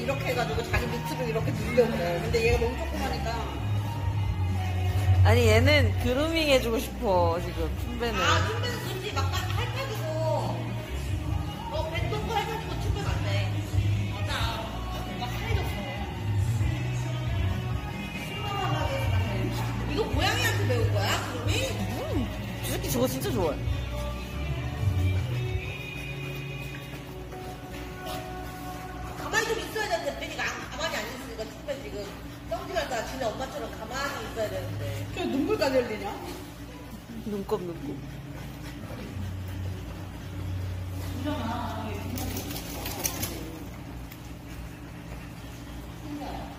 이렇게 해가지고 자기 밑으로 이렇게 늘려고 그래. 근데 얘가 너무 조그마니까. 아니 얘는 그루밍 해주고 싶어 지금 춘배는. 아, 춤배는 그렇지. 막 핥아주고. 배 똥꼬 핥아주고 춤배 맞네. 맞아. 뭔가 하얘졌어. 이거 고양이한테 배운 거야? 그루밍? 저 새끼 저거 진짜 좋아해. 가만히 좀 있어야 되는데 빼니가 가만히 안 있으니까 춤배 지금 썸띵할까 지네 엄마처럼 가만히 있어야 되는데. 저 눈물까지 흘리냐? 눈곱. 진짜나.